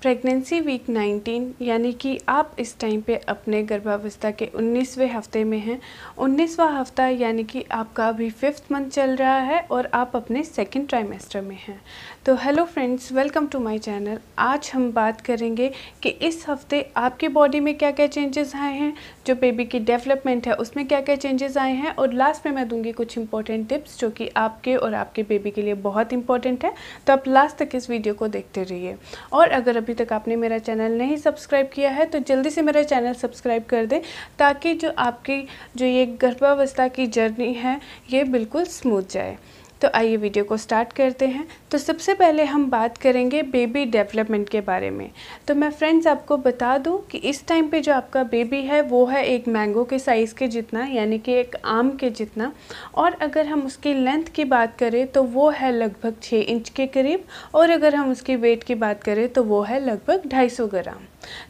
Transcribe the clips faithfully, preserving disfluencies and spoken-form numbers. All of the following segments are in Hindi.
प्रेगनेंसी वीक नाइनटीन यानी कि आप इस टाइम पे अपने गर्भावस्था के उन्नीसवें हफ्ते में हैं। उन्नीसवां हफ्ता यानी कि आपका अभी फिफ्थ मंथ चल रहा है और आप अपने सेकंड ट्राइमेस्टर में हैं। तो hello friends, welcome to my channel. आज हम बात करेंगे कि इस हफ्ते आपकी बॉडी में क्या क्या चेंजेस आए हैं, जो बेबी की डेवलपमेंट है उसमें क्या क्या चेंजेस आए हैं, और लास्ट में मैं दूंगी कुछ इंपॉर्टेंट टिप्स जो कि आपके और आपके बेबी के लिए बहुत इंपॉर्टेंट है। तो आप लास्ट तक इस वीडियो को देखते रहिए। और अगर अभी तक आपने मेरा चैनल नहीं सब्सक्राइब किया है तो जल्दी से मेरा चैनल सब्सक्राइब कर दें, ताकि जो आपकी जो ये गर्भावस्था की जर्नी है ये बिल्कुल स्मूथ जाए। तो आइए वीडियो को स्टार्ट करते हैं। तो सबसे पहले हम बात करेंगे बेबी डेवलपमेंट के बारे में। तो मैं फ्रेंड्स आपको बता दूं कि इस टाइम पे जो आपका बेबी है वो है एक मैंगो के साइज़ के जितना, यानी कि एक आम के जितना। और अगर हम उसकी लेंथ की बात करें तो वो है लगभग छः इंच के करीब, और अगर हम उसकी वेट की बात करें तो वो है लगभग ढाई सौ ग्राम।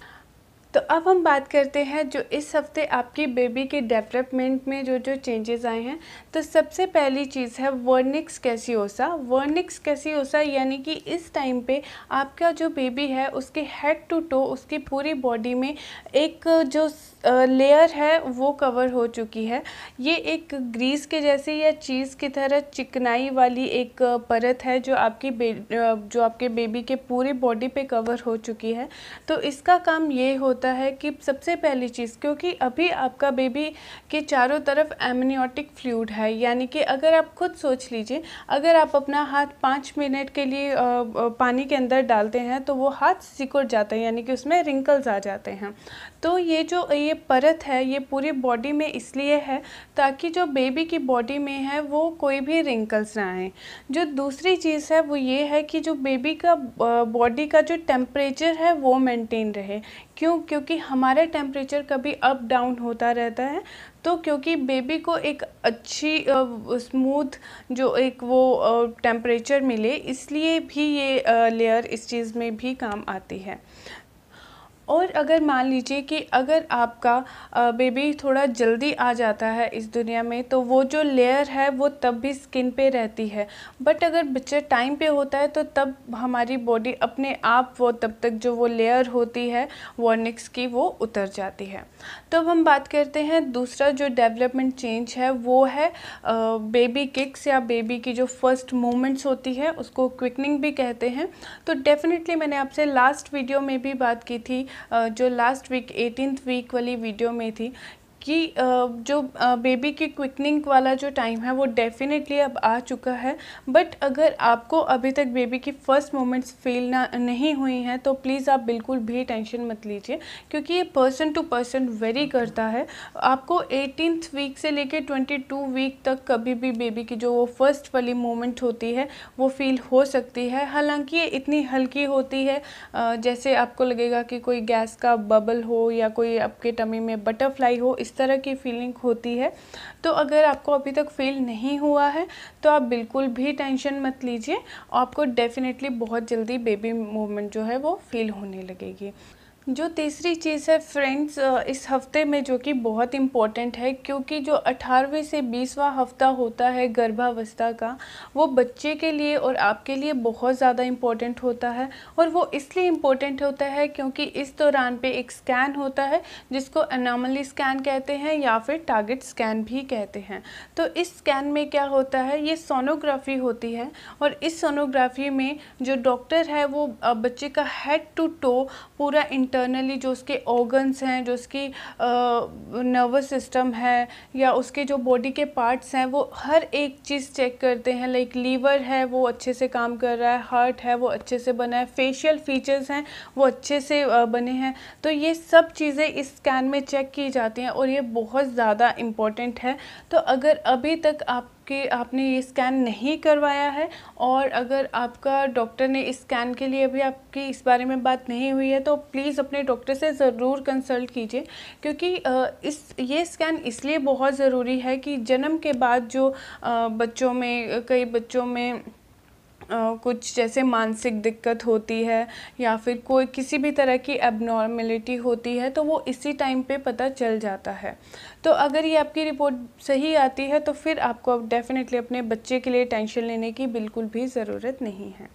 तो अब हम बात करते हैं जो इस हफ्ते आपकी बेबी के डेवलपमेंट में जो जो चेंजेस आए हैं। तो सबसे पहली चीज़ है वर्निक्स कैसियोसा। वर्निक्स कैसियोसा यानी कि इस टाइम पे आपका जो बेबी है उसके हेड टू टो, उसकी पूरी बॉडी में एक जो लेयर है वो कवर हो चुकी है। ये एक ग्रीस के जैसे या चीज़ की तरह चिकनाई वाली एक परत है जो आपकी बे जो आपके बेबी के पूरी बॉडी पे कवर हो चुकी है। तो इसका काम ये होता है कि सबसे पहली चीज़, क्योंकि अभी आपका बेबी के चारों तरफ एमनियोटिक फ्लूइड है, यानी कि अगर आप खुद सोच लीजिए, अगर आप अपना हाथ पाँच मिनट के लिए पानी के अंदर डालते हैं तो वो हाथ सिकुड़ जाता है, यानी कि उसमें रिंकल्स आ जाते हैं। तो ये जो ये परत है ये पूरी बॉडी में इसलिए है ताकि जो बेबी की बॉडी में है वो कोई भी रिंकल्स ना आए। जो दूसरी चीज़ है वो ये है कि जो बेबी का बॉडी का जो टेम्परेचर है वो मेंटेन रहे। क्यों? क्योंकि हमारा टेम्परेचर कभी अप डाउन होता रहता है। तो क्योंकि बेबी को एक अच्छी स्मूथ जो एक वो टेम्परेचर मिले, इसलिए भी ये लेयर इस चीज़ में भी काम आती है। और अगर मान लीजिए कि अगर आपका बेबी थोड़ा जल्दी आ जाता है इस दुनिया में तो वो जो लेयर है वो तब भी स्किन पे रहती है, बट अगर बच्चा टाइम पे होता है तो तब हमारी बॉडी अपने आप वो तब तक जो वो लेयर होती है वर्निक्स की वो उतर जाती है। तो अब हम बात करते हैं दूसरा जो डेवलपमेंट चेंज है वो है बेबी किक्स या बेबी की जो फर्स्ट मूवमेंट्स होती है उसको क्विकनिंग भी कहते हैं। तो डेफिनेटली मैंने आपसे लास्ट वीडियो में भी बात की थी, जो लास्ट वीक एटीन्थ वीक वाली वीडियो में थी, कि जो बेबी की क्विकनिंग वाला जो टाइम है वो डेफिनेटली अब आ चुका है। बट अगर आपको अभी तक बेबी की फ़र्स्ट मोमेंट्स फील ना नहीं हुई हैं तो प्लीज़ आप बिल्कुल भी टेंशन मत लीजिए, क्योंकि ये पर्सन टू पर्सन वेरी करता है। आपको एटीन्थ वीक से लेकर ट्वेंटी टू वीक तक कभी भी बेबी की जो वो फर्स्ट वाली मोमेंट होती है वो फील हो सकती है। हालांकि ये इतनी हल्की होती है जैसे आपको लगेगा कि कोई गैस का बबल हो या कोई आपके टमी में बटरफ्लाई हो, इस तरह की फीलिंग होती है। तो अगर आपको अभी तक फील नहीं हुआ है तो आप बिल्कुल भी टेंशन मत लीजिए, आपको डेफिनेटली बहुत जल्दी बेबी मूवमेंट जो है वो फील होने लगेगी। जो तीसरी चीज़ है फ्रेंड्स इस हफ्ते में जो कि बहुत इम्पॉर्टेंट है, क्योंकि जो अठारहवें से बीसवां हफ्ता होता है गर्भावस्था का वो बच्चे के लिए और आपके लिए बहुत ज़्यादा इम्पॉर्टेंट होता है। और वो इसलिए इम्पॉर्टेंट होता है क्योंकि इस दौरान पे एक स्कैन होता है जिसको एनोमली स्कैन कहते हैं या फिर टारगेट स्कैन भी कहते हैं। तो इस स्कैन में क्या होता है, ये सोनोग्राफी होती है, और इस सोनोग्राफी में जो डॉक्टर है वो बच्चे का हेड टू टो पूरा इंटरनली जो उसके ऑर्गन्स हैं, जो उसकी नर्वस सिस्टम है या उसके जो बॉडी के पार्ट्स हैं, वो हर एक चीज़ चेक करते हैं। लाइक लीवर है वो अच्छे से काम कर रहा है, हार्ट है वो अच्छे से बना है, फेशियल फीचर्स हैं वो अच्छे से बने हैं। तो ये सब चीज़ें इस स्कैन में चेक की जाती हैं और ये बहुत ज़्यादा इम्पॉर्टेंट है। तो अगर अभी तक आप कि आपने ये स्कैन नहीं करवाया है और अगर आपका डॉक्टर ने इस स्कैन के लिए अभी आपकी इस बारे में बात नहीं हुई है तो प्लीज़ अपने डॉक्टर से ज़रूर कंसल्ट कीजिए, क्योंकि इस ये स्कैन इसलिए बहुत ज़रूरी है कि जन्म के बाद जो बच्चों में कई बच्चों में Uh, कुछ जैसे मानसिक दिक्कत होती है या फिर कोई किसी भी तरह की एबनॉर्मेलिटी होती है तो वो इसी टाइम पे पता चल जाता है। तो अगर ये आपकी रिपोर्ट सही आती है तो फिर आपको डेफिनेटली अपने बच्चे के लिए टेंशन लेने की बिल्कुल भी ज़रूरत नहीं है।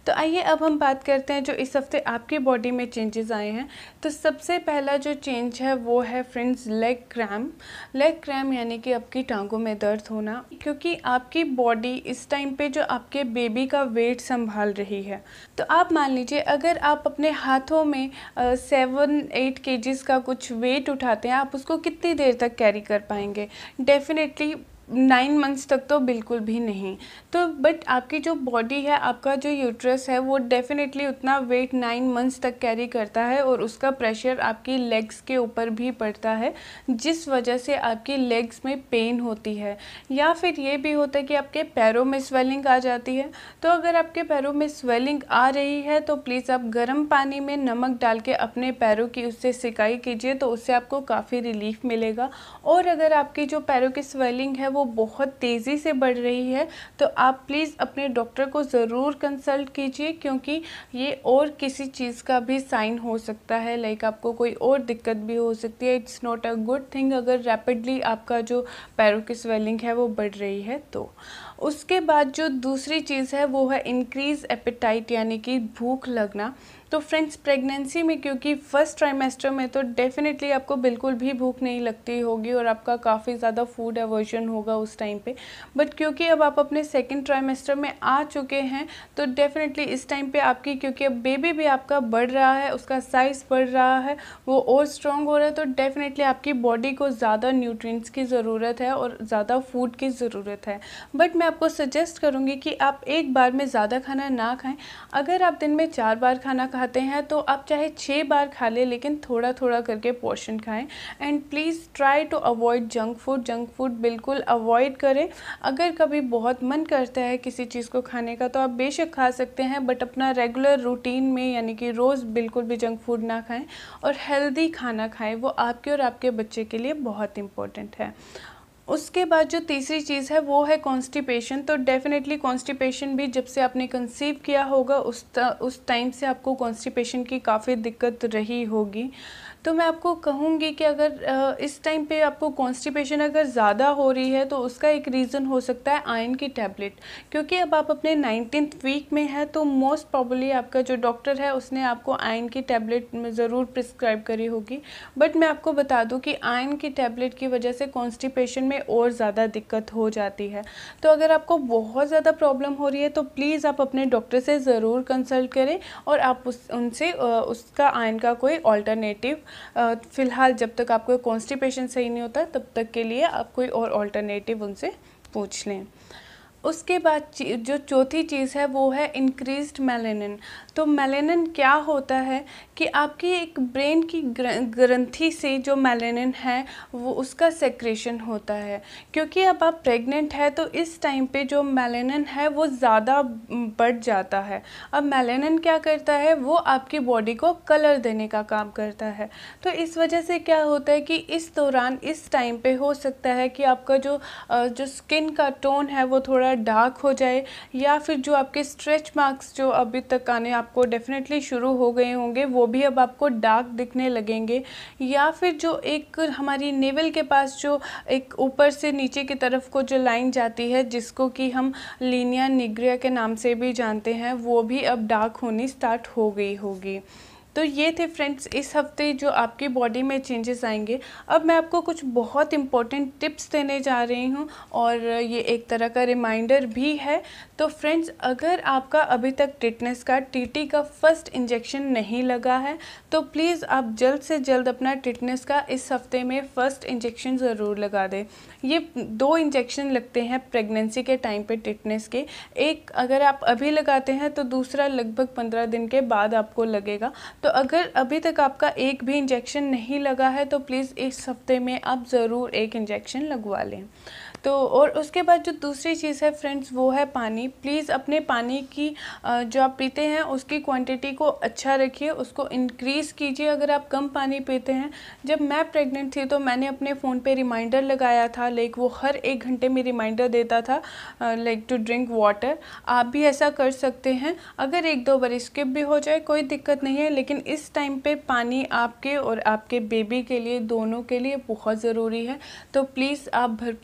तो आइए अब हम बात करते हैं जो इस हफ्ते आपकी बॉडी में चेंजेस आए हैं। तो सबसे पहला जो चेंज है वो है friends leg cramp. Leg cramp यानी कि आपकी टांगों में दर्द होना, क्योंकि आपकी बॉडी इस टाइम पे जो आपके बेबी का वेट संभाल रही है। तो आप मान लीजिए अगर आप अपने हाथों में सेवन एट केजीज का कुछ वेट उठाते हैं, आप उसको कितनी देर तक कैरी कर पाएंगे? डेफिनेटली नाइन मंथ्स तक तो बिल्कुल भी नहीं। तो बट आपकी जो बॉडी है, आपका जो यूट्रस है, वो डेफिनेटली उतना वेट नाइन मंथ्स तक कैरी करता है और उसका प्रेशर आपकी लेग्स के ऊपर भी पड़ता है, जिस वजह से आपकी लेग्स में पेन होती है। या फिर ये भी होता है कि आपके पैरों में स्वेलिंग आ जाती है। तो अगर आपके पैरों में स्वेलिंग आ रही है तो प्लीज़ आप गर्म पानी में नमक डाल के अपने पैरों की उससे सिकाई कीजिए, तो उससे आपको काफ़ी रिलीफ मिलेगा। और अगर आपकी जो पैरों की स्वेलिंग है वो बहुत तेज़ी से बढ़ रही है तो आप प्लीज़ अपने डॉक्टर को ज़रूर कंसल्ट कीजिए, क्योंकि ये और किसी चीज़ का भी साइन हो सकता है। लाइक आपको कोई और दिक्कत भी हो सकती है। It's not a good thing अगर रैपिडली आपका जो पैरों की स्वेलिंग है वो बढ़ रही है। तो उसके बाद जो दूसरी चीज़ है वो है इंक्रीज़ एपेटाइट यानी कि भूख लगना। तो फ्रेंड्स प्रेगनेंसी में, क्योंकि फर्स्ट ट्राइमेस्टर में तो डेफिनेटली आपको बिल्कुल भी भूख नहीं लगती होगी और आपका काफ़ी ज़्यादा फूड एवर्जन होगा उस टाइम पे। बट क्योंकि अब आप अपने सेकंड ट्राइमेस्टर में आ चुके हैं तो डेफिनेटली इस टाइम पे आपकी, क्योंकि अब बेबी भी आपका बढ़ रहा है, उसका साइज़ बढ़ रहा है, वो और स्ट्रॉन्ग हो रहा है, तो डेफिनेटली आपकी बॉडी को ज़्यादा न्यूट्रिएंट्स की ज़रूरत है और ज़्यादा फूड की ज़रूरत है। बट मैं आपको सजेस्ट करूँगी कि आप एक बार में ज़्यादा खाना ना खाएँ। अगर आप दिन में चार बार खाना खाते हैं तो आप चाहे छः बार खा लें, लेकिन थोड़ा थोड़ा करके पोर्शन खाएं। And please try to avoid junk food. Junk food बिल्कुल अवॉइड करें। अगर कभी बहुत मन करता है किसी चीज़ को खाने का तो आप बेशक खा सकते हैं, बट अपना रेगुलर रूटीन में यानी कि रोज़ बिल्कुल भी जंक फूड ना खाएं और हेल्दी खाना खाएं। वो आपके और आपके बच्चे के लिए बहुत इम्पोर्टेंट है। उसके बाद जो तीसरी चीज़ है वो है कॉन्स्टिपेशन। तो डेफिनेटली कॉन्स्टिपेशन भी जब से आपने कंसीव किया होगा उस उस टाइम से आपको कॉन्स्टिपेशन की काफ़ी दिक्कत रही होगी। तो मैं आपको कहूँगी कि अगर इस टाइम पे आपको कॉन्स्टिपेशन अगर ज़्यादा हो रही है तो उसका एक रीज़न हो सकता है आयरन की टैबलेट, क्योंकि अब आप अपने नाइनटीन्थ वीक में हैं तो मोस्ट प्रॉब्ली आपका जो डॉक्टर है उसने आपको आयरन की टैबलेट ज़रूर प्रिस्क्राइब करी होगी। बट मैं आपको बता दूं कि आयरन की टैबलेट की वजह से कॉन्स्टिपेशन में और ज़्यादा दिक्कत हो जाती है। तो अगर आपको बहुत ज़्यादा प्रॉब्लम हो रही है तो प्लीज़ आप अपने डॉक्टर से ज़रूर कंसल्ट करें और आप उस उनसे उसका आयरन का कोई ऑल्टरनेटिव, फ़िलहाल जब तक आपको कॉन्स्टिपेशन सही नहीं होता तब तक के लिए आप कोई और ऑल्टरनेटिव उनसे पूछ लें। उसके बाद जो चौथी चीज़ है वो है इंक्रीज्ड मेलानिन। तो मेलानिन क्या होता है कि आपकी एक ब्रेन की ग्रंथि से जो मेलानिन है वो उसका सेक्रेशन होता है। क्योंकि अब आप प्रेग्नेंट है तो इस टाइम पे जो मेलानिन है वो ज़्यादा बढ़ जाता है। अब मेलानिन क्या करता है, वो आपकी बॉडी को कलर देने का काम करता है। तो इस वजह से क्या होता है कि इस दौरान इस टाइम पे हो सकता है कि आपका जो जो स्किन का टोन है वो थोड़ा डार्क हो जाए, या फिर जो आपके स्ट्रेच मार्क्स जो अभी तक आने आपको डेफिनेटली शुरू हो गए होंगे वो भी अब आपको डार्क दिखने लगेंगे। या फिर जो एक हमारी नेवल के पास जो एक ऊपर से नीचे की तरफ को जो लाइन जाती है जिसको कि हम लीनिया निग्रिया के नाम से भी जानते हैं, वो भी अब डार्क होनी स्टार्ट हो गई होगी। तो ये थे फ्रेंड्स इस हफ्ते जो आपकी बॉडी में चेंजेस आएंगे। अब मैं आपको कुछ बहुत इम्पोर्टेंट टिप्स देने जा रही हूँ और ये एक तरह का रिमाइंडर भी है। तो फ्रेंड्स अगर आपका अभी तक टिटनेस का टीटी का फर्स्ट इंजेक्शन नहीं लगा है तो प्लीज़ आप जल्द से जल्द अपना टिटनेस का इस हफ्ते में फ़र्स्ट इंजेक्शन ज़रूर लगा दें। ये दो इंजेक्शन लगते हैं प्रेगनेंसी के टाइम पे टिटनेस के। एक अगर आप अभी लगाते हैं तो दूसरा लगभग पंद्रह दिन के बाद आपको लगेगा। तो अगर अभी तक आपका एक भी इंजेक्शन नहीं लगा है तो प्लीज़ इस हफ्ते में आप ज़रूर एक इंजेक्शन लगवा लें। तो और उसके बाद जो दूसरी चीज़ है फ्रेंड्स वो है पानी। प्लीज़ अपने पानी की जो आप पीते हैं उसकी क्वांटिटी को अच्छा रखिए, उसको इंक्रीज़ कीजिए। अगर आप कम पानी पीते हैं, जब मैं प्रेग्नेंट थी तो मैंने अपने फ़ोन पे रिमाइंडर लगाया था, लाइक वो हर एक घंटे में रिमाइंडर देता था लाइक टू ड्रिंक वाटर। आप भी ऐसा कर सकते हैं। अगर एक दो बार स्किप भी हो जाए कोई दिक्कत नहीं है, लेकिन इस टाइम पे पानी आपके और आपके बेबी के लिए दोनों के लिए बहुत ज़रूरी है। तो प्लीज़ आप भरपूर मात्रा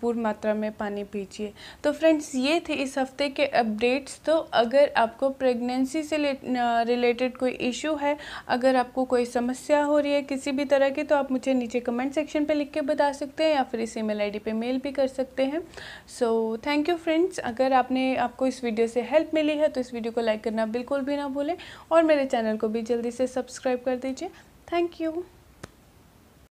मात्रा में पानी पीजिए। तो फ्रेंड्स ये थे इस हफ्ते के अपडेट्स। तो अगर आपको प्रेगनेंसी से रिलेटेड कोई इशू है, अगर आपको कोई समस्या हो रही है किसी भी तरह की, तो आप मुझे नीचे कमेंट सेक्शन पे लिख के बता सकते हैं या फिर इस ईमेल आईडी पे मेल भी कर सकते हैं। So thank you friends. अगर आपने आपको इस वीडियो से हेल्प मिली है तो इस वीडियो को लाइक करना बिल्कुल भी ना भूलें और मेरे चैनल को भी जल्दी से सब्सक्राइब कर दीजिए। Thank you.